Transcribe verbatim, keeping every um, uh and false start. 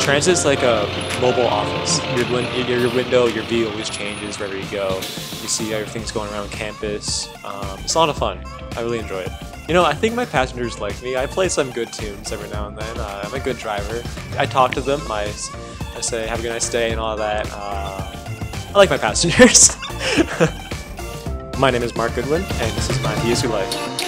Transit's like a mobile office. Your, win your window, your view always changes wherever you go. You see everything's going around campus. Um, it's a lot of fun. I really enjoy it. You know, I think my passengers like me. I play some good tunes every now and then. Uh, I'm a good driver. I talk to them. I, I say, have a good nice day and all that. Uh, I like my passengers. My name is Mark Goodwin, and this is my B S U Life.